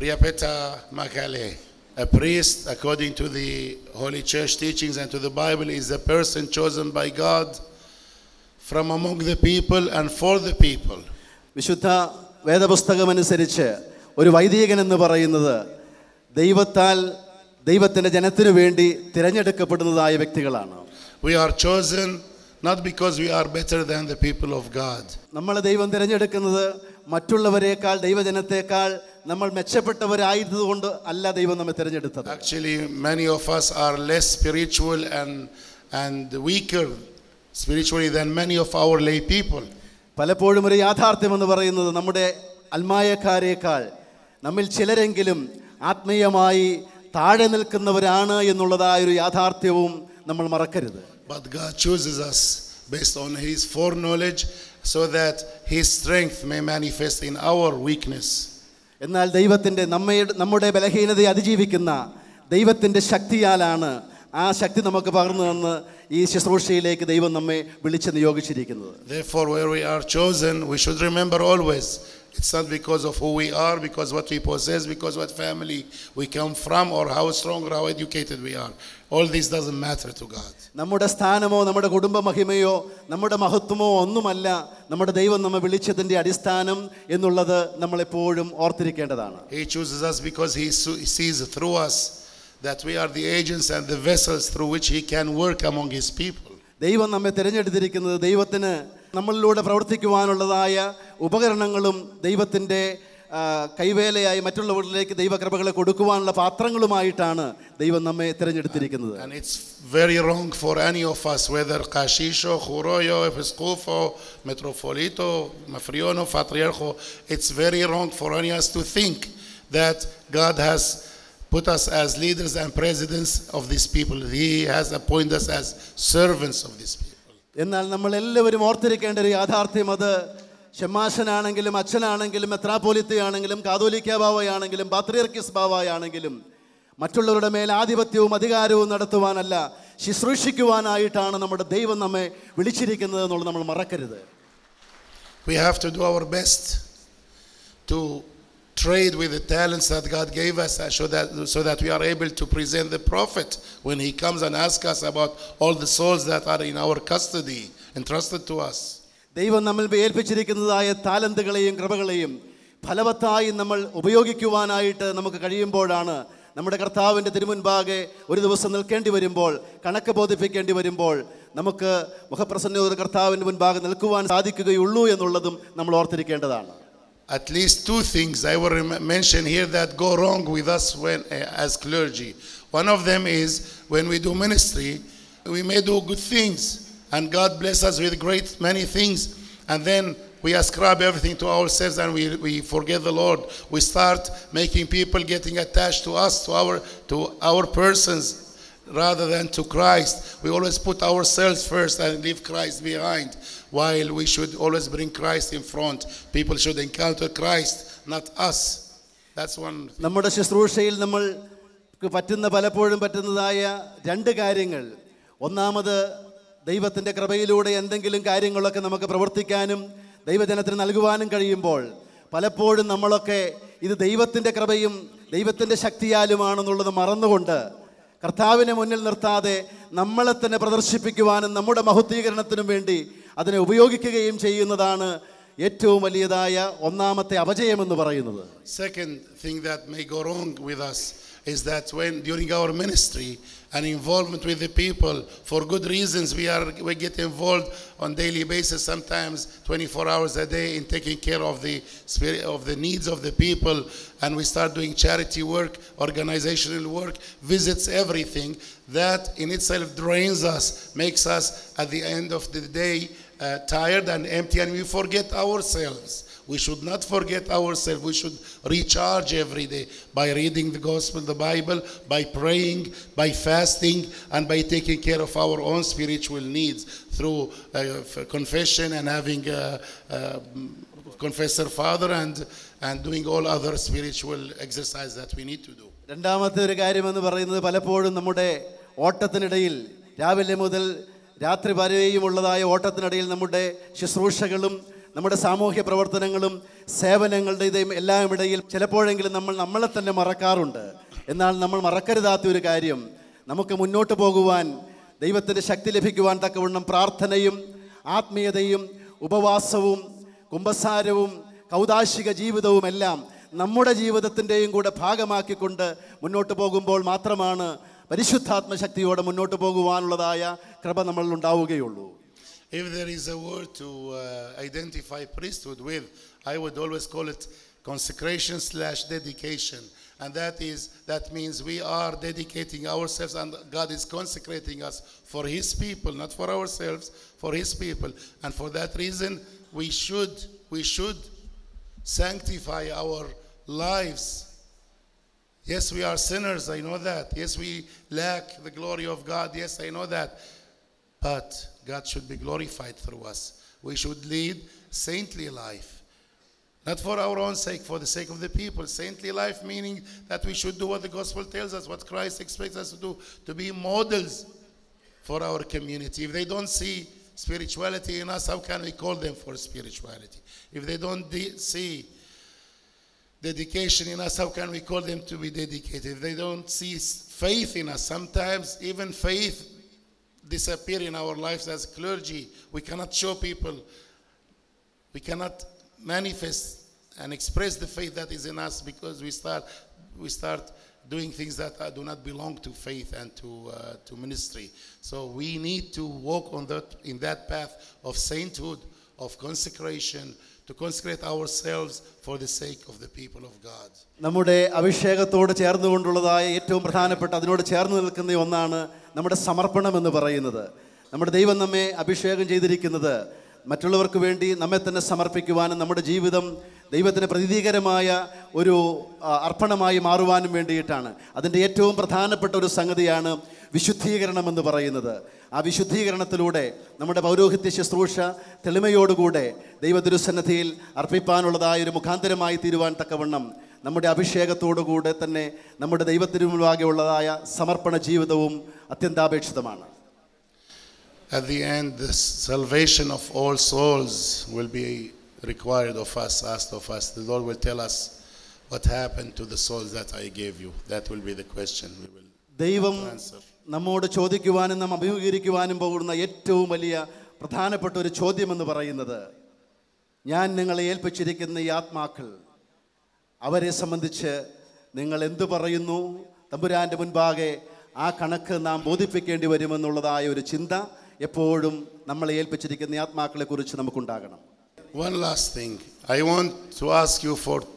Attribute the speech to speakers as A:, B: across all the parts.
A: Priapeta Makale, a priest, according to the Holy Church teachings and to the Bible, is a person chosen by God from among the people and for the people.
B: വിശുദ്ധ വേദപുസ്തകമനുസരിച്ച് ഒരു വൈദികൻ എന്ന് പറയുന്നത് ദൈവത്താൽ ദൈവത്തിൻ്റെ ജനത്തിനു വേണ്ടി തിരഞ്ഞെടുക്കപ്പെടുന്നതായ വ്യക്തികളാണ്.
A: We are chosen not because we are better than the people of God.
B: നമ്മളെ ദൈവം തിരഞ്ഞെടുക്കുന്നത് മറ്റുള്ളവരെക്കാൾ ദൈവജനത്തെക്കാൾ നമ്മൾ മെച്ചപ്പെട്ടവരായതുകൊണ്ട് അല്ല ദൈവം നമ്മെ തിരഞ്ഞെടുത്തത്.
A: Actually, many of us are less spiritual and weaker spiritually than many of our lay people.
B: പലപ്പോഴും ഒരു യാഥാർത്ഥ്യം എന്ന് പറയുന്നത് നമ്മുടെ അൽമായക്കാരേക്കാൾ നമ്മിൽ ചിലരെങ്കിലും ആത്മീയമായി താഴെ നിൽക്കുന്നവരാണ് എന്നുള്ളതായ ഒരു യാഥാർത്ഥ്യവും നമ്മൾ മറക്കരുത്.
A: But God chooses us based on His foreknowledge so that His strength may manifest in our weakness.
B: എന്നാൽ ദൈവത്തിൻ്റെ നമ്മുടെ ബലഹീനതയെ അതിജീവിക്കുന്ന ദൈവത്തിൻ്റെ ശക്തിയാലാണ് ആ ശക്തി നമുക്ക് പകർന്നു തന്ന് ഈ ശുശ്രൂഷയിലേക്ക് ദൈവം നമ്മെ വിളിച്ച് നിയോഗിച്ചിരിക്കുന്നത്.
A: Therefore, where we are chosen, we should remember always, it's not because of who we are, because what we possess, because what family we come from, or how strong or how educated we are. All this doesn't matter to God.
B: നമ്മുടെ സ്ഥാനമോ നമ്മുടെ കുടുംബ മഹിമയോ നമ്മുടെ മഹത്വമോ ഒന്നുമല്ല നമ്മുടെ ദൈവം നമ്മെ വിളിച്ചതിൻ്റെ അടിസ്ഥാനം എന്നുള്ളത് നമ്മളെപ്പോഴും ഓർത്തിരിക്കേണ്ടതാണ്.
A: He chooses us because He sees through us that we are the agents and the vessels through which He can work among His people.
B: ദൈവം നമ്മെ തിരഞ്ഞെടുത്തിരിക്കുന്നത് ദൈവത്തിന് നമ്മളിലൂടെ പ്രവർത്തിക്കുവാനുള്ളതായ ഉപകരണങ്ങളും ദൈവത്തിൻ്റെ കൈവേലയായി മറ്റുള്ളവരിലേക്ക് ദൈവകൃപകളെ കൊടുക്കുവാനുള്ള പാത്രങ്ങളുമായിട്ടാണ് ദൈവം നമ്മെ തിരഞ്ഞെടുത്തിരിക്കുന്നത്.
A: And it's very wrong for any of us, whether Kashisho, Juroyo, Episcofo, Metropolito, Mafriono, Patriarcho, it's very wrong for any of us to think that God has put us as leaders and presidents of these people. He has appointed us as servants of these people.
B: എന്നാൽ നമ്മൾ എല്ലാവരും ഓർത്തിരിക്കേണ്ട ഒരു യാഥാർത്ഥ്യം അത് ഷെമാശനാണെങ്കിലും അച്ഛനാണെങ്കിലും മെത്രാപ്പോലിത്തയാണെങ്കിലും കാതോലിക്ക ബാവയാണെങ്കിലും പാത്രിയർക്കീസ് ബാവയാണെങ്കിലും മറ്റുള്ളവരുടെ മേൽ ആധിപത്യവും അധികാരവും നടത്തുവാനല്ല ശുശ്രൂഷിക്കുവാനായിട്ടാണ് നമ്മുടെ ദൈവം നമ്മെ വിളിച്ചിരിക്കുന്നത് എന്നുള്ളത് നമ്മൾ മറക്കരുത്.
A: We have to do our best to trade with the talents that God gave us so that we are able to present the prophet when he comes and asks us about all the souls that are in our custody entrusted to us.
B: ദൈവം നമ്മിൽ ഏൽപ്പിച്ചിരിക്കുന്നതായ താലന്തുകളെയും കൃപകളെയും ഫലവത്തായി നമ്മൾ ഉപയോഗിക്കുവാനായിട്ട് നമുക്ക് കഴിയുമ്പോഴാണ് നമ്മുടെ കർത്താവിൻ്റെ തിരുമുൻപാകെ ഒരു ദിവസം നിൽക്കേണ്ടി വരുമ്പോൾ കണക്ക് ബോധിപ്പിക്കേണ്ടി വരുമ്പോൾ നമുക്ക് മുഖപ്രസന്നതയോടെ കർത്താവിൻ്റെ മുൻപാകെ നിൽക്കുവാൻ സാധിക്കുകയുള്ളൂ എന്നുള്ളതും നമ്മൾ ഓർത്തിരിക്കേണ്ടതാണ്.
A: At least two things I will mention here that go wrong with us when as clergy. One of them is when we do ministry, we may do good things and God bless us with great many things, and then we ascribe everything to ourselves and we forget the Lord. We start making people getting attached to us, to our persons rather than to Christ. We always put ourselves first and leave Christ behind, while we should always bring Christ in front. People should encounter Christ, not us. That's one thing.
B: നമ്മുടെ ശുശ്രൂഷയിൽ നമ്മൾ പലപ്പോഴും പറ്റുന്നതായ രണ്ട് കാര്യങ്ങൾ. ഒന്നാമത് ദൈവത്തിൻ്റെ കൃപയിലൂടെ എന്തെങ്കിലും കാര്യങ്ങളൊക്കെ നമുക്ക് പ്രവർത്തിക്കാനും ദൈവജനത്തിന് നൽകുവാനും കഴിയുമ്പോൾ പലപ്പോഴും നമ്മളൊക്കെ ഇത് ദൈവത്തിൻ്റെ കൃപയും ദൈവത്തിൻ്റെ ശക്തിയാലുമാണെന്നുള്ളത് മറന്നുകൊണ്ട് കർത്താവിനെ മുന്നിൽ നിർത്താതെ നമ്മളെ തന്നെ പ്രദർശിപ്പിക്കുവാനും നമ്മുടെ മഹത്വീകരണത്തിനും വേണ്ടി അതിനെ ഉപയോഗിക്കുകയും ചെയ്യുന്നതാണ് ഏറ്റവും വലിയതായ ഒന്നാമത്തെ അപജയമെന്ന് പറയുന്നത്.
A: Second thing that may go wrong with us is that when during our ministry and involvement with the people, for good reasons, we get involved on daily basis, sometimes 24 hours a day, in taking care of the spirit of the needs of the people, and we start doing charity work, organizational work, visits, everything that in itself drains us, makes us at the end of the day tired and empty, and we forget ourselves. We should not forget ourselves. We should recharge every day by reading the gospel, the Bible, by praying, by fasting, and by taking care of our own spiritual needs through confession and having a confessor father and doing all other spiritual exercises that we need to do.
B: രണ്ടാമത്തെ ഒരു കാര്യമെന്ന് പറയുന്നത് പലപ്പോഴും നമ്മുടെ ഓട്ടത്തിനിടയിൽ രാവിലെ മുതൽ രാത്രി വരെയുമുള്ളതായ ഓട്ടത്തിനിടയിൽ നമ്മുടെ ശുശ്രൂഷകളും നമ്മുടെ സാമൂഹ്യ പ്രവർത്തനങ്ങളും സേവനങ്ങളുടെയും എല്ലാം ഇടയിൽ ചിലപ്പോഴെങ്കിലും നമ്മൾ നമ്മളെ തന്നെ മറക്കാറുണ്ട്. എന്നാൽ നമ്മൾ മറക്കരുതാത്ത ഒരു കാര്യം, നമുക്ക് മുന്നോട്ട് പോകുവാൻ, ദൈവത്തിൻ്റെ ശക്തി ലഭിക്കുവാൻ തക്കവണ്ണം പ്രാർത്ഥനയും ആത്മീയതയും ഉപവാസവും കുമ്പസാരവും കൗദാശിക ജീവിതവും എല്ലാം നമ്മുടെ ജീവിതത്തിൻ്റെയും കൂടെ ഭാഗമാക്കിക്കൊണ്ട് മുന്നോട്ട് പോകുമ്പോൾ മാത്രമാണ് പരിശുദ്ധാത്മശക്തിയോടെ മുന്നോട്ട് പോകുവാനുള്ളതായ കൃപ നമ്മളിൽ ഉണ്ടാവുകയുള്ളൂ.
A: If there is a word to identify priesthood with, I would always call it consecration/dedication. And that means we are dedicating ourselves, and God is consecrating us for His people, not for ourselves, for His people. And for that reason, we should sanctify our lives. Yes, we are sinners, I know that. Yes, we lack the glory of God. Yes, I know that. But God should be glorified through us. We should lead saintly life. Not for our own sake, for the sake of the people. Saintly life meaning that we should do what the gospel tells us, what Christ expects us to do, to be models for our community. If they don't see spirituality in us, how can we call them for spirituality? If they don't see dedication in us, how can we call them to be dedicated? If they don't see faith in us, sometimes even faith disappear in our lives as clergy. We cannot show people, we cannot manifest and express the faith that is in us because we start doing things that do not belong to faith and to ministry. So we need to walk in that path of sainthood, of consecration, to consecrate ourselves for the sake of the people of God.
B: നമ്മുടെ അഭിഷേകത്തോട് ചേർന്നുകൊണ്ടുള്ളതായ ഏറ്റവും പ്രധാനപ്പെട്ട അതിനോട് ചേർന്ന് നിൽക്കുന്ന ഒന്നാണ് നമ്മുടെ സമർപ്പണം എന്ന് പറയുന്നത്. നമ്മുടെ ദൈവം നമ്മെ അഭിഷേകം ചെയ്തിരിക്കുന്നത് മറ്റുള്ളവർക്ക് വേണ്ടി നമ്മെ തന്നെ സമർപ്പിക്കുവാനും നമ്മുടെ ജീവിതം ദൈവത്തിന് പ്രീതികരമായ ഒരു അർപ്പണമായി മാറുവാനും വേണ്ടിയിട്ടാണ്. അതിൻ്റെ ഏറ്റവും പ്രധാനപ്പെട്ട ഒരു സംഗതിയാണ് വിശുദ്ധീകരണം എന്ന് പറയുന്നത്. ആ വിശുദ്ധീകരണത്തിലൂടെ നമ്മുടെ പൗരോഹിത്യ ശുശ്രൂഷ തെളിമയോടുകൂടെ ദൈവതിരുസന്നിധിയിൽ അർപ്പിപ്പാനുള്ളതായ ഒരു മുഖാന്തരമായി തീരുവാൻ തക്കവണ്ണം നമ്മുടെ അഭിഷേകത്തോടുകൂടെ തന്നെ നമ്മുടെ ദൈവത്തിനു മുൻപാകെയുള്ളതായ സമർപ്പണ ജീവിതവും അത്യന്താപേക്ഷിതമാണ്.
A: At the end, the salvation of all souls will be required of us, asked of us. The Lord will tell us what happened to the souls that I gave you. That will be the question we will answer.
B: നമ്മോട് ചോദിക്കുവാനും നാം അഭിമുഖീകരിക്കുവാനും പോകുന്ന ഏറ്റവും വലിയ പ്രധാനപ്പെട്ട ഒരു ചോദ്യം എന്ന് പറയുന്നത്, ഞാൻ നിങ്ങളെ ഏൽപ്പിച്ചിരിക്കുന്ന ഈ ആത്മാക്കൾ, അവരെ സംബന്ധിച്ച് നിങ്ങൾ എന്തു പറയുന്നു? തമ്പുരാൻ്റെ മുൻപാകെ ആ കണക്ക് നാം ബോധിപ്പിക്കേണ്ടി വരുമെന്നുള്ളതായ ഒരു ചിന്ത എപ്പോഴും നമ്മളെ ഏൽപ്പിച്ചിരിക്കുന്ന ആത്മാക്കളെ കുറിച്ച് നമുക്കുണ്ടാകണം.
A: One last thing. I want to ask you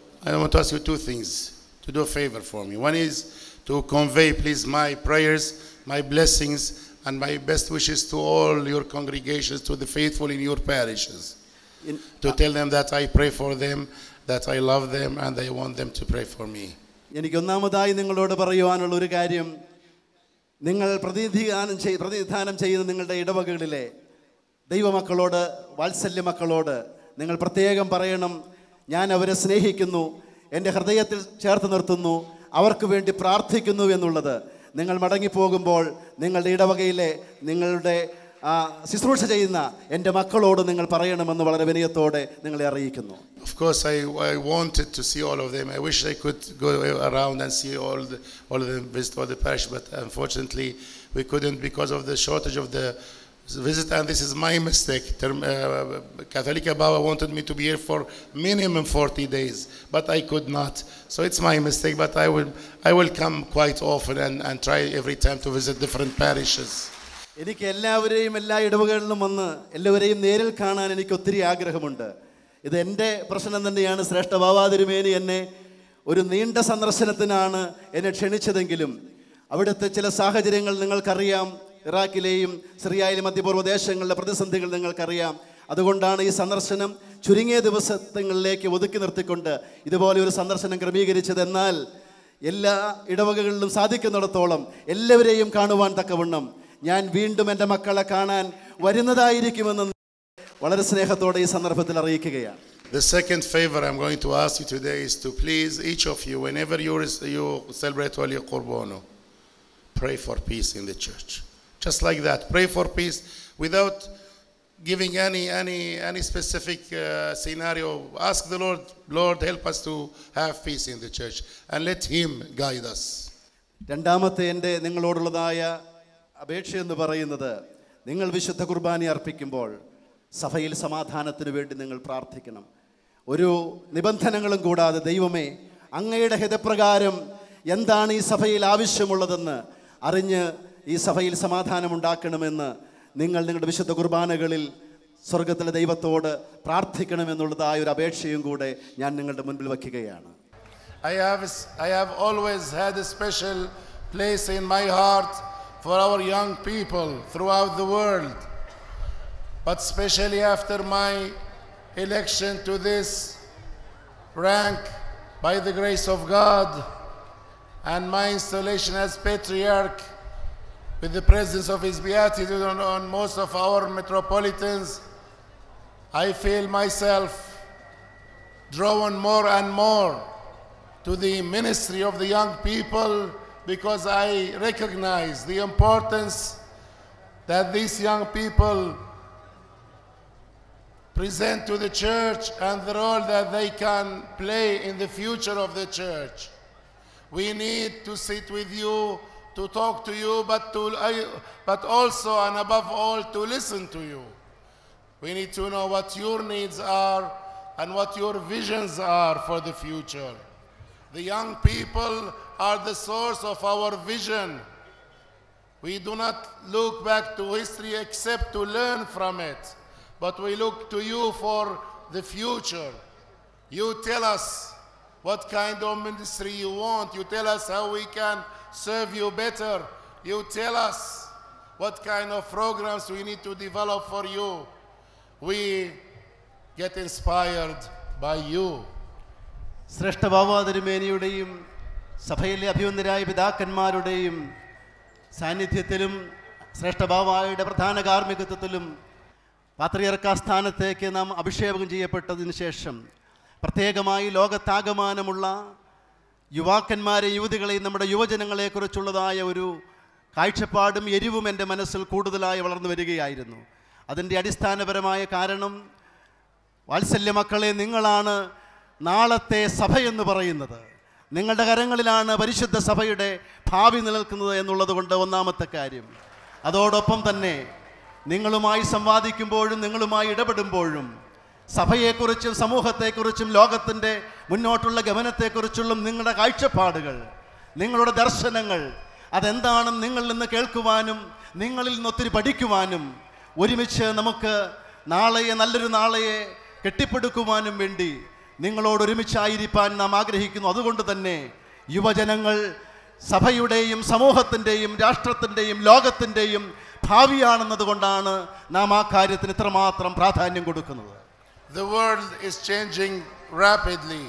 A: two things, to do a favor for me. One is to convey, please, my prayers, my blessings, and my best wishes to all your congregations, to the faithful in your parishes. To tell them that I pray for them, that I love them, and I want them to pray for me.
B: എനിക്ക് ഒന്നാമതായി നിങ്ങളോട് പറയുവാനുള്ള ഒരു കാര്യം, നിങ്ങൾ പ്രതിനിധാനം ചെയ്യുന്ന നിങ്ങളുടെ ഇടവകകളിലെ ദൈവമക്കളോട്, വാത്സല്യ മക്കളോട് നിങ്ങൾ പ്രത്യേകം പറയണം, ഞാൻ അവരെ സ്നേഹിക്കുന്നു, എൻ്റെ ഹൃദയത്തിൽ ചേർത്ത് നിർത്തുന്നു, അവർക്ക് വേണ്ടി പ്രാർത്ഥിക്കുന്നു എന്നുള്ളത് നിങ്ങൾ മടങ്ങിപ്പോകുമ്പോൾ നിങ്ങളുടെ ഇടവകയിലെ നിങ്ങളുടെ ശുശ്രൂഷ ചെയ്യുന്ന എൻ്റെ മക്കളോട് നിങ്ങൾ പറയണമെന്ന് വളരെ വിനയത്തോടെ നിങ്ങളെ അറിയിക്കുന്നു.
A: Of course, I wanted to see all of them. I wish I could go around and see all of them, visit all the parish, but unfortunately we couldn't because of the shortage of the visit, and this is my mistake. Catholica Baba wanted me to be here for minimum 40 days, but I could not. So it's my mistake, but I will come quite often and try every time to visit different parishes.
B: എനിക്ക് എല്ലാവരെയും എല്ലാ ഇടവകളിലും വന്ന് എല്ലാവരെയും നേരിൽ കാണാൻ എനിക്ക് ഒത്തിരി ആഗ്രഹമുണ്ട്. ഇത് എൻ്റെ പ്രശ്നം തന്നെയാണ്. ശ്രേഷ്ഠ ബാബാ തിരുമേനി എന്നെ ഒരു നീണ്ട സന്ദർശനത്തിനാണ് എന്നെ ക്ഷണിച്ചതെങ്കിലും അവിടുത്തെ ചില സാഹചര്യങ്ങൾ നിങ്ങൾക്കറിയാം. ഇറാഖിലെയും സിറിയയിലെയും മധ്യപൂർവ്വ ദേശങ്ങളിലെ പ്രതിസന്ധികൾ നിങ്ങൾക്കറിയാം. അതുകൊണ്ടാണ് ഈ സന്ദർശനം ചുരുങ്ങിയ ദിവസങ്ങളിലേക്ക് ഒതുക്കി നിർത്തിക്കൊണ്ട് ഇതുപോലെ ഒരു സന്ദർശനം ക്രമീകരിച്ചത്. എന്നാൽ എല്ലാ ഇടവകകളിലും സാധിക്കുന്നിടത്തോളം എല്ലാവരെയും കാണുവാൻ തക്കവണ്ണം ഞാൻ വീണ്ടും എൻ്റെ മക്കളെ കാണാൻ വരുന്നതായിരിക്കുമെന്ന് വളരെ സ്നേഹത്തോടെ ഈ സന്ദർഭത്തിൽ അറിയിക്കുകയാണ്.
A: The second favor I'm going to ask you today is to please each of you, whenever you celebrate Holy Qurban, pray for peace in the church. Just like that, pray for peace without giving any specific scenario. Ask the Lord, Lord, help us to have peace in the church, and let Him guide us.
B: രണ്ടാമത്തെ എൻ്റെ നിങ്ങളോടുള്ളതായ അപേക്ഷ എന്ന് പറയുന്നത്, നിങ്ങൾ വിശുദ്ധ കുർബാന അർപ്പിക്കുമ്പോൾ സഭയിൽ സമാധാനത്തിന് വേണ്ടി നിങ്ങൾ പ്രാർത്ഥിക്കണം. ഒരു നിബന്ധനകളും കൂടാതെ, ദൈവമേ, അങ്ങയുടെ ഹിതപ്രകാരം എന്താണ് ഈ സഭയിൽ ആവശ്യമുള്ളതെന്ന് അറിഞ്ഞ് ഈ സഭയിൽ സമാധാനമുണ്ടാക്കണമെന്ന് നിങ്ങൾ നിങ്ങളുടെ വിശുദ്ധ കുർബാനകളിൽ സ്വർഗത്തിലെ ദൈവത്തോട് പ്രാർത്ഥിക്കണമെന്നുള്ളതായ ഒരു അപേക്ഷയും കൂടെ ഞാൻ നിങ്ങളുടെ മുൻപിൽ വയ്ക്കുകയാണ്.
A: I have always had a special place in my heart for our young people throughout the world, but especially after my election to this rank by the grace of God and my installation as patriarch with the presence of His Beatitude on most of our metropolitans, I feel myself drawn more and more to the ministry of the young people, because I recognize the importance that these young people present to the church and the role that they can play in the future of the church. We need to sit with you, to talk to you, but also and above all to listen to you. We need to know what your needs are and what your visions are for the future. The young people are the source of our vision. We do not look back to history except to learn from it, but we look to you for the future. You tell us what kind of ministry you want. You tell us how we can serve you better. You tell us what kind of programs we need to develop for you. We get inspired by you.
B: ശ്രേഷ്ഠ ബാവാ തിരുമേനിയുടെയും സഭയിലെ അഭിവന്ദരായ പിതാക്കന്മാരുടെയും സാന്നിധ്യത്തിലും ശ്രേഷ്ഠ ബാവായുടെ പ്രധാന കാർമ്മികത്വത്തിലും പാത്രിയർക്കാ സ്ഥാനത്തേക്ക് നാം അഭിഷേകം ചെയ്യപ്പെട്ടതിന് ശേഷം പ്രത്യേകമായി ലോകത്താകമാനമുള്ള യുവാക്കന്മാരെയും യുവതികളെയും നമ്മുടെ യുവജനങ്ങളെക്കുറിച്ചുള്ളതായ ഒരു കാഴ്ചപ്പാടും എരിവും എൻ്റെ മനസ്സിൽ കൂടുതലായി വളർന്നു വരികയായിരുന്നു. അതിൻ്റെ അടിസ്ഥാനപരമായ കാരണം, വാത്സല്യ മക്കളെ, നിങ്ങളാണ് നാളത്തെ സഭയെന്ന് പറയുന്നത്. നിങ്ങളുടെ കരങ്ങളിലാണ് പരിശുദ്ധ സഭയുടെ ഭാവി നിലനിൽക്കുന്നത് എന്നുള്ളത് കൊണ്ട് ഒന്നാമത്തെ കാര്യം. അതോടൊപ്പം തന്നെ നിങ്ങളുമായി സംവാദിക്കുമ്പോഴും നിങ്ങളുമായി ഇടപെടുമ്പോഴും സഭയെക്കുറിച്ചും സമൂഹത്തെക്കുറിച്ചും ലോകത്തിൻ്റെ മുന്നോട്ടുള്ള ഗമനത്തെക്കുറിച്ചുള്ള നിങ്ങളുടെ കാഴ്ചപ്പാടുകൾ, നിങ്ങളുടെ ദർശനങ്ങൾ, അതെന്താണെന്ന് നിങ്ങളിൽ നിന്ന് കേൾക്കുവാനും നിങ്ങളിൽ നിന്ന് ഒത്തിരി പഠിക്കുവാനും ഒരുമിച്ച് നമുക്ക് നാളെയെ, നല്ലൊരു നാളെയെ കെട്ടിപ്പടുക്കുവാനും വേണ്ടി നിങ്ങളോട് ഒരുമിച്ചായിരിക്കാൻ നാം ആഗ്രഹിക്കുന്നു. അതുകൊണ്ട് തന്നെ യുവജനങ്ങൾ സഭയുടെയും സമൂഹത്തിൻ്റെയും രാഷ്ട്രത്തിൻ്റെയും ലോകത്തിൻ്റെയും ഭാവിയാണെന്നതുകൊണ്ടാണ് നാം ആ കാര്യത്തിന് ഇത്രമാത്രം പ്രാധാന്യം കൊടുക്കുന്നത്.
A: The world is changing rapidly,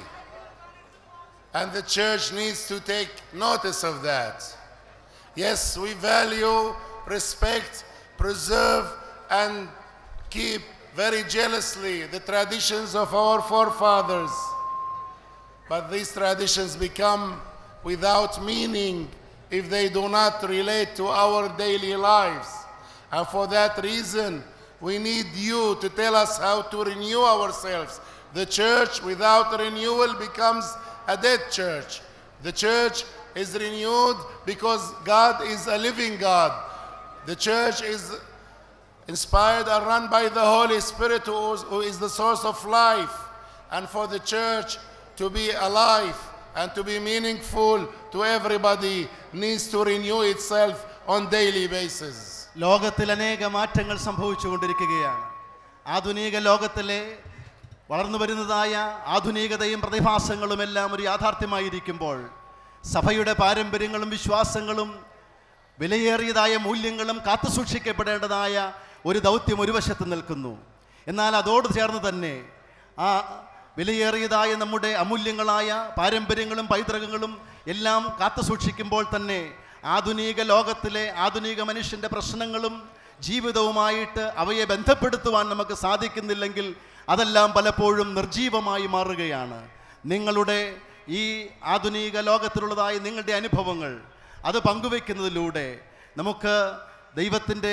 A: and the church needs to take notice of that. Yes, we value, respect, preserve, and keep very jealously the traditions of our forefathers. But these traditions become without meaning if they do not relate to our daily lives. And for that reason, we need you to tell us how to renew ourselves. The church without renewal becomes a dead church. The church is renewed because God is a living God. The church is inspired and run by the Holy Spirit, who is the source of life. And for the church to be alive and to be meaningful to everybody needs to renew itself on daily basis.
B: ലോകത്തിൽ അനേക മാറ്റങ്ങൾ സംഭവിച്ചുകൊണ്ടിരിക്കുകയാണ്. ആധുനിക ലോകത്തിലെ വളർന്നു വരുന്നതായ ആധുനികതയും പ്രതിഭാസങ്ങളുമെല്ലാം ഒരു യാഥാർത്ഥ്യമായിരിക്കുമ്പോൾ സഭയുടെ പാരമ്പര്യങ്ങളും വിശ്വാസങ്ങളും വിലയേറിയതായ മൂല്യങ്ങളും കാത്തുസൂക്ഷിക്കപ്പെടേണ്ടതായ ഒരു ദൗത്യം ഒരു വശത്ത് നിൽക്കുന്നു. എന്നാൽ അതോട് ചേർന്ന് തന്നെ ആ വിലയേറിയതായ നമ്മുടെ അമൂല്യങ്ങളായ പാരമ്പര്യങ്ങളും പൈതൃകങ്ങളും എല്ലാം കാത്തുസൂക്ഷിക്കുമ്പോൾ തന്നെ ആധുനിക ലോകത്തിലെ ആധുനിക മനുഷ്യൻ്റെ പ്രശ്നങ്ങളും ജീവിതവുമായിട്ട് അവയെ ബന്ധപ്പെടുത്തുവാൻ നമുക്ക് സാധിക്കുന്നില്ലെങ്കിൽ അതെല്ലാം പലപ്പോഴും നിർജീവമായി മാറുകയാണ്. നിങ്ങളുടെ ഈ ആധുനിക ലോകത്തിലുള്ളതായ നിങ്ങളുടെ അനുഭവങ്ങൾ അത് പങ്കുവെക്കുന്നതിലൂടെ നമുക്ക് ദൈവത്തിൻ്റെ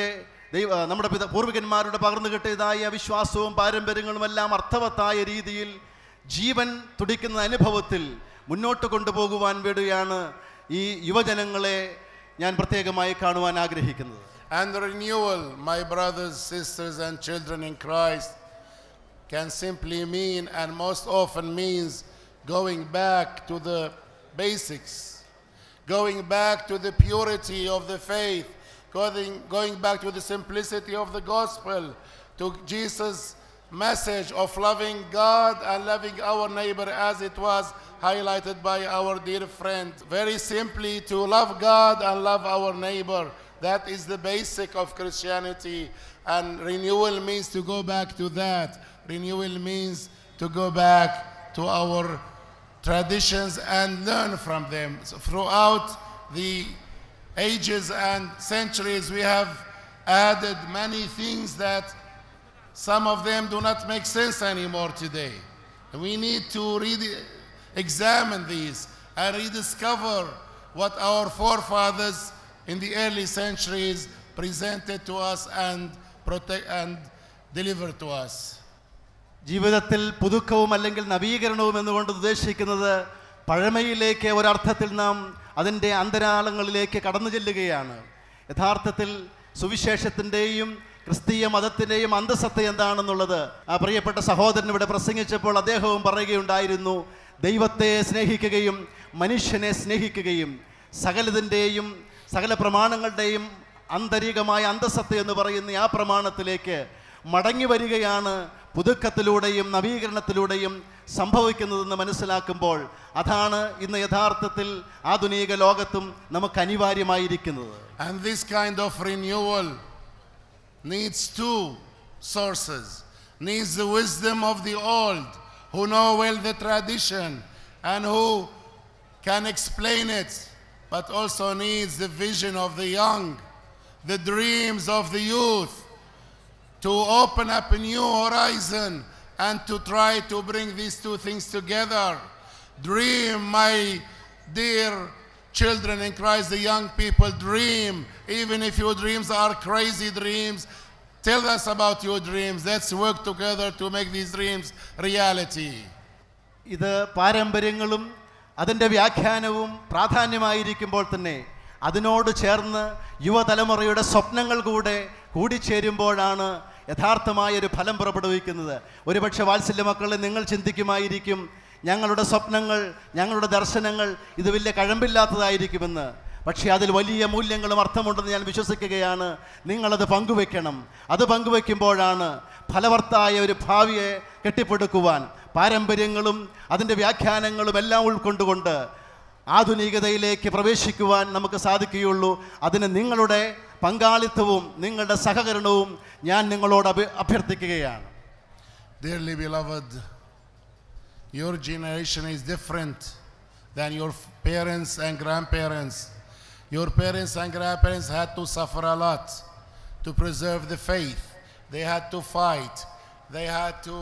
B: നമ്മുടെ പൂർവികന്മാരുടെ പകർന്നു കിട്ടിയതായ വിശ്വാസവും പാരമ്പര്യങ്ങളും എല്ലാം അർത്ഥവത്തായ രീതിയിൽ ജീവൻ തുടിക്കുന്ന അനുഭവത്തിൽ മുന്നോട്ട് കൊണ്ടുപോകുവാൻ വേണ്ടിയാണ് ഈ യുവജനങ്ങളെ ഞാൻ പ്രത്യേകമായി കാണുവാൻ ആഗ്രഹിക്കുന്നത്.
A: And the renewal, my brothers, sisters, and children in Christ, can simply mean, and most often means, going back to the basics, going back to the purity of the faith, going back to the simplicity of the gospel, to Jesus' message of loving God and loving our neighbor as it was highlighted by our dear friend. Very simply, to love God and love our neighbor. That is the basic of Christianity, and renewal means to go back to that. Renewal means to go back to our traditions and learn from them. So throughout the ages and centuries, we have added many things that some of them do not make sense anymore today. We need to examine these and rediscover what our forefathers in the early centuries presented to us and delivered to us.
B: ജീവിതത്തിൽ പുതുക്കവും അല്ലെങ്കിൽ നവീകരണവും എന്നുകൊണ്ട് ഉദ്ദേശിക്കുന്നത് പഴമയിലേക്ക് ഒരർത്ഥത്തിൽ നാം അതിൻ്റെ അന്തരാളങ്ങളിലേക്ക് കടന്നു ചെല്ലുകയാണ്. യഥാർത്ഥത്തിൽ സുവിശേഷത്തിൻ്റെയും ക്രിസ്തീയ മതത്തിൻ്റെയും അന്തസത്ത എന്താണെന്നുള്ളത് ആ പ്രിയപ്പെട്ട സഹോദരൻ ഇവിടെ പ്രസംഗിച്ചപ്പോൾ അദ്ദേഹവും പറയുകയുണ്ടായിരുന്നു. ദൈവത്തെ സ്നേഹിക്കുകയും മനുഷ്യനെ സ്നേഹിക്കുകയും സകലതിൻ്റെയും സകല പ്രമാണങ്ങളുടെയും ആന്തരികമായ അന്തസത്ത എന്ന് പറയുന്ന ആ പ്രമാണത്തിലേക്ക് മടങ്ങി വരികയാണ് പുതുക്കത്തിലൂടെയും നവീകരണത്തിലൂടെയും സംഭവിക്കുന്നതെന്ന് മനസ്സിലാക്കുമ്പോൾ അതാണ് ഇന്ന് യഥാർത്ഥത്തിൽ ആധുനിക ലോകത്തും നമുക്ക് അനിവാര്യമായിരിക്കുന്നത്.
A: And this kind of renewal needs two sources. Needs the wisdom of the old, who know well the tradition and who can explain it, but also needs the vision of the young, the dreams of the youth, to open up a new horizon and to try to bring these two things together. Dream, my dear children in Christ, the young people, dream. Even if your dreams are crazy dreams, tell us about your dreams. Let's work together to make these dreams reality.
B: ഇത് പാരമ്പര്യങ്ങളും അതിൻ്റെ വ്യാഖ്യാനവും പ്രാധാന്യമായിരിക്കുമ്പോൾ തന്നെ അതിനോട് ചേർന്ന് യുവതലമുറയുടെ സ്വപ്നങ്ങൾ കൂടിച്ചേരുമ്പോഴാണ് യഥാർത്ഥമായൊരു ഫലം പുറപ്പെടുവിക്കുന്നത്. ഒരുപക്ഷെ വാത്സല്യ മക്കളെ നിങ്ങൾ ചിന്തിക്കുമായിരിക്കും, ഞങ്ങളുടെ സ്വപ്നങ്ങൾ, ഞങ്ങളുടെ ദർശനങ്ങൾ ഇത് വലിയ കഴമ്പില്ലാത്തതായിരിക്കുമെന്ന്. പക്ഷേ അതിൽ വലിയ മൂല്യങ്ങളും അർത്ഥമുണ്ടെന്ന് ഞാൻ വിശ്വസിക്കുകയാണ്. നിങ്ങളത് പങ്കുവെക്കണം. അത് പങ്കുവെക്കുമ്പോഴാണ് ഫലവത്തായ ഒരു ഭാവിയെ കെട്ടിപ്പടുക്കുവാൻ പാരമ്പര്യങ്ങളും അതിൻ്റെ വ്യാഖ്യാനങ്ങളും എല്ലാം ഉൾക്കൊണ്ടുകൊണ്ട് ആധുനികതയിലേക്ക് പ്രവേശിക്കുവാൻ നമുക്ക് സാധിക്കുകയുള്ളൂ. അതിന് നിങ്ങളുടെ പങ്കാളിത്തവും നിങ്ങളുടെ സഹകരണവും ഞാൻ നിങ്ങളോട് അഭ്യർത്ഥിക്കുകയാണ്.
A: Dearly beloved, your generation is different than your parents and grandparents. Your parents and grandparents had to suffer a lot to preserve the faith. They had to fight. They had to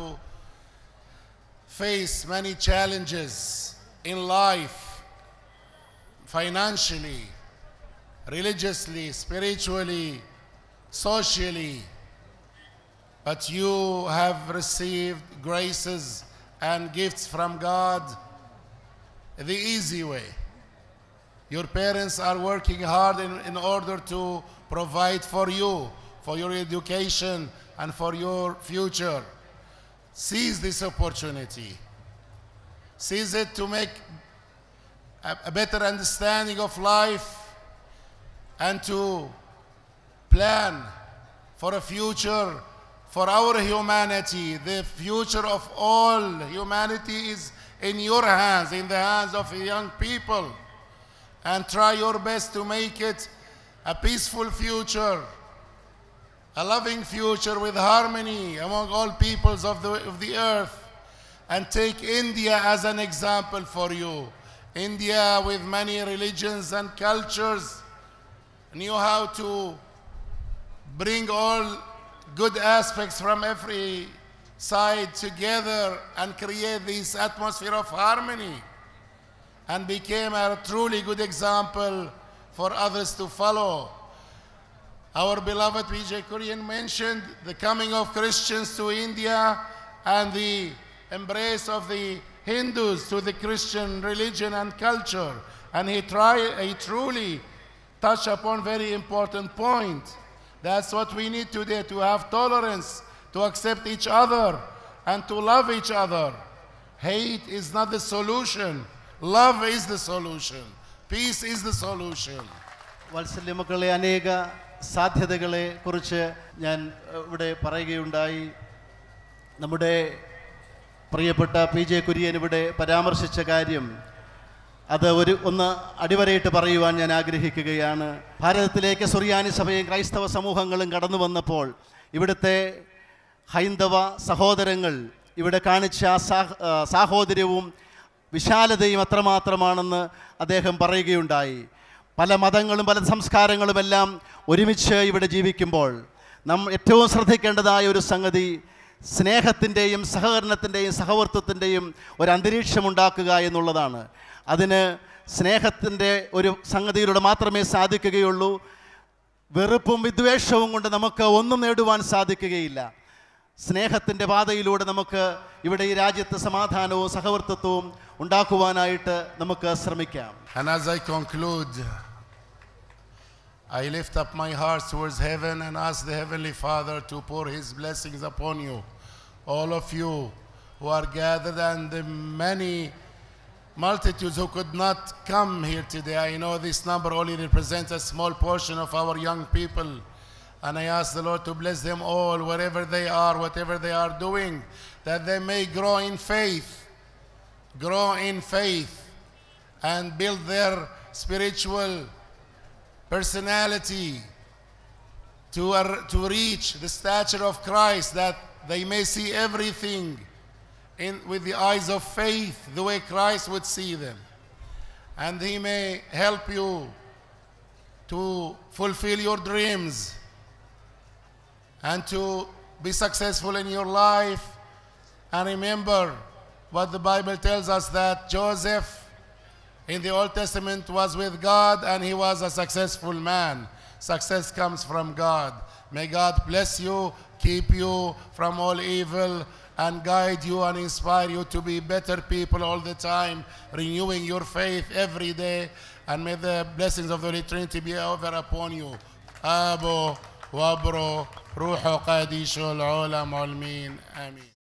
A: face many challenges in life, financially, religiously, spiritually, socially. But you have received graces and gifts from God the easy way. Your parents are working hard in order to provide for you, for your education and for your future. Seize this opportunity. Seize it to make a better understanding of life and to plan for a future for our humanity. The future of all humanity is in your hands, in the hands of young people. And try your best to make it a peaceful future, a loving future with harmony among all peoples of the earth. And take India as an example for you. India, with many religions and cultures, knew how to bring all good aspects from every side together and create this atmosphere of harmony, and became a truly good example for others to follow. Our beloved PJ Kurian mentioned the coming of Christians to India and the embrace of the Hindus to the Christian religion and culture. And he truly touched upon very important point. That's what we need today, to have tolerance, to accept each other, and to love each other. Hate is not the solution. Love is the solution. Peace is the solution.
B: വാത്സല്യ മക്കളെ, അനേക സാധ്യതകളെ കുറിച്ച് ഞാൻ ഇവിടെ പറയുകയുണ്ടായി. നമ്മുടെ പ്രിയപ്പെട്ട PJ കുര്യൻ ഇവിടെ പരാമർശിച്ച കാര്യം അത് ഒന്ന് അടിവരയിട്ട് പറയുവാൻ ഞാൻ ആഗ്രഹിക്കുകയാണ്. ഭാരതത്തിലേക്ക് സുറിയാനി സഭയും ക്രൈസ്തവ സമൂഹങ്ങളും കടന്നു വന്നപ്പോൾ ഇവിടുത്തെ ഹൈന്ദവ സഹോദരങ്ങൾ ഇവിടെ കാണിച്ച സാഹോദര്യവും വിശാലതയും അത്രമാത്രമാണെന്ന് അദ്ദേഹം പറയുകയുണ്ടായി. പല മതങ്ങളും പല സംസ്കാരങ്ങളുമെല്ലാം ഒരുമിച്ച് ഇവിടെ ജീവിക്കുമ്പോൾ ഏറ്റവും ശ്രദ്ധിക്കേണ്ടതായ ഒരു സംഗതി സ്നേഹത്തിൻ്റെയും സഹകരണത്തിൻ്റെയും സഹവർത്തിത്വത്തിൻ്റെയും ഒരു അന്തരീക്ഷം ഉണ്ടാക്കുക എന്നുള്ളതാണ്. അതിന് സ്നേഹത്തിൻ്റെ ഒരു സംഗതിയിലൂടെ മാത്രമേ സാധിക്കുകയുള്ളൂ. വെറുപ്പും വിദ്വേഷവും കൊണ്ട് നമുക്ക് ഒന്നും നേടുവാൻ സാധിക്കുകയില്ല. സ്നേഹത്തിൻ്റെ പാതയിലൂടെ നമുക്ക് ഇവിടെ ഈ രാജ്യത്ത് സമാധാനവും സഹവർത്തിത്വവും ഉണ്ടാക്കുവാനായിട്ട് നമുക്ക് ശ്രമിക്കാം.
A: And as I conclude, I lift up my heart towards heaven and ask the Heavenly Father to pour His blessings upon you, all of you who are gathered, and the many multitudes who could not come here today. I know this number only represents a small portion of our young people, and I ask the Lord to bless them all, wherever they are, whatever they are doing, that they may grow in faith, and build their spiritual personality to reach the stature of Christ, that they may see everything with the eyes of faith, the way Christ would see them. And He may help you to fulfill your dreams and to be successful in your life. And remember what the Bible tells us, that Joseph in the Old Testament was with God and he was a successful man. Success comes from God. May God bless you, keep you from all evil, and guide you and inspire you to be better people all the time, renewing your faith every day. And may the blessings of the Holy Trinity be over upon you. Abo, Wabro, Ruho Qadisho, Al-Olam, Al-Min. Amen.